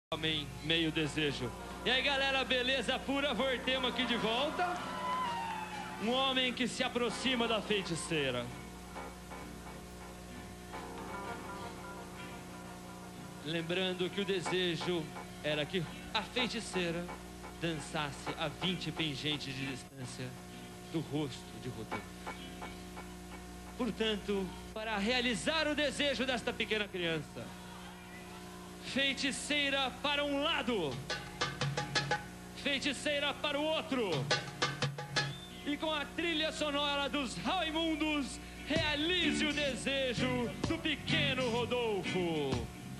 Homem, meio desejo. E aí, galera, beleza pura? Voltemos aqui de volta. Um homem que se aproxima da feiticeira. Lembrando que o desejo era que a feiticeira dançasse a 20 pingentes de distância do rosto de Rodolfo. Portanto, para realizar o desejo desta pequena criança, feiticeira para um lado, feiticeira para o outro. E com a trilha sonora dos Raimundos, realize o desejo do pequeno Rodolfo.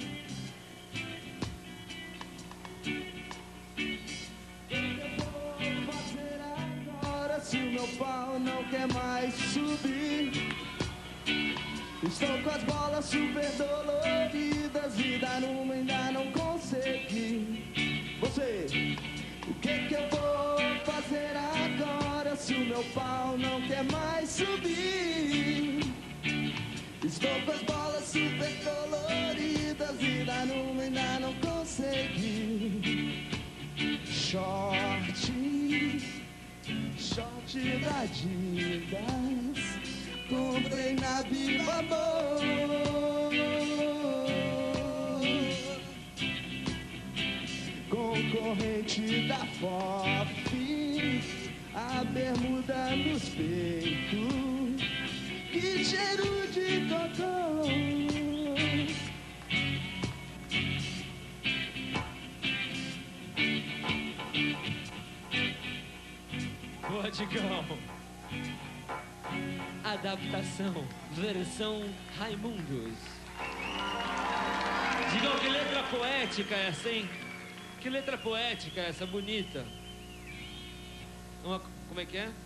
Eu vou fazer agora se o meu pau não quer mais subir. Estou com as bolas super doloridas e dar uma ainda não consegui. Você, o que eu vou fazer agora se o meu pau não quer mais subir? Estou com as bolas super doloridas e dar uma ainda não consegui. Short da Adidas, comprei na Viva Amor, concorrente da FOF, a bermuda nos peitos, que cheiro de cocô. Boa, Digão. Adaptação, versão Raimundos. Digão, que letra poética é essa, hein? Que letra poética é essa, bonita. Como é que é?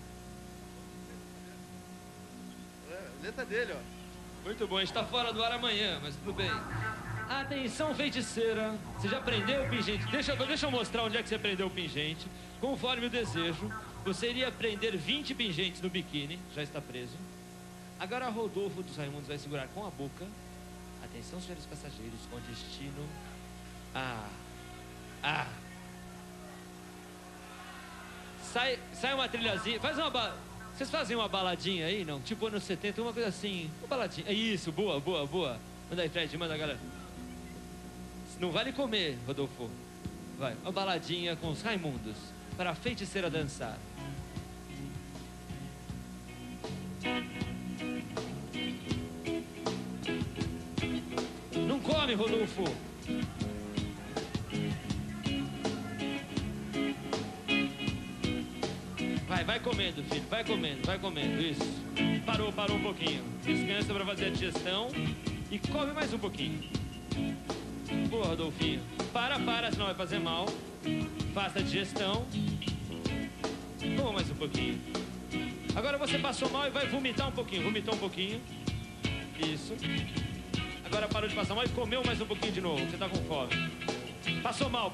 Letra dele, ó. Muito bom, a gente tá fora do ar amanhã, mas tudo bem. Atenção, feiticeira. Você já prendeu o pingente? Deixa eu mostrar onde é que você prendeu o pingente. Conforme o desejo, você iria prender 20 pingentes no biquíni. Já está preso. Agora Rodolfo dos Raimundos vai segurar com a boca. Atenção, senhores passageiros, com destino a... Sai uma trilhazinha. Vocês fazem uma baladinha aí, não? Tipo anos 70, uma coisa assim. Uma baladinha. É isso, boa. Manda aí, Fred, manda, galera. Não vale comer, Rodolfo. Vai, uma baladinha com os Raimundos para a feiticeira dançar. Não come, Rodolfo. Vai comendo, filho, vai comendo, isso. Parou um pouquinho. Descansa para fazer a digestão e come mais um pouquinho. Boa, Rodolfinho. Para, senão vai fazer mal. Faça a digestão. Coma mais um pouquinho. Agora você passou mal e vai vomitar um pouquinho. Vomitou um pouquinho. Isso. Agora parou de passar mal e comeu mais um pouquinho de novo. Você tá com fome. Passou mal.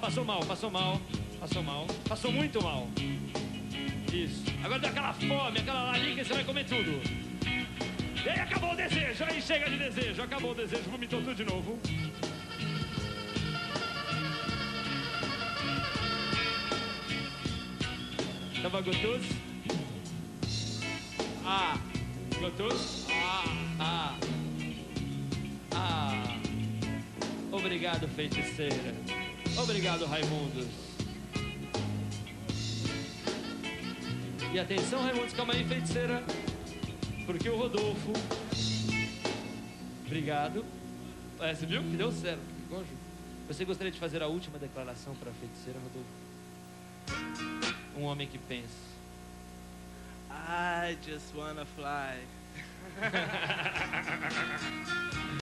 Passou muito mal. Isso. Agora dá aquela fome, aquela larica e você vai comer tudo. E aí acabou o desejo. Aí chega de desejo. Acabou o desejo. Vomitou tudo de novo. Tava gostoso? Gostoso? Obrigado, feiticeira. Obrigado, Raimundos. E atenção, Raimundos, calma aí, feiticeira. Porque o Rodolfo... Obrigado. Você viu que deu certo? Você gostaria de fazer a última declaração para a feiticeira, Rodolfo? Um homem que pensa. I just wanna fly.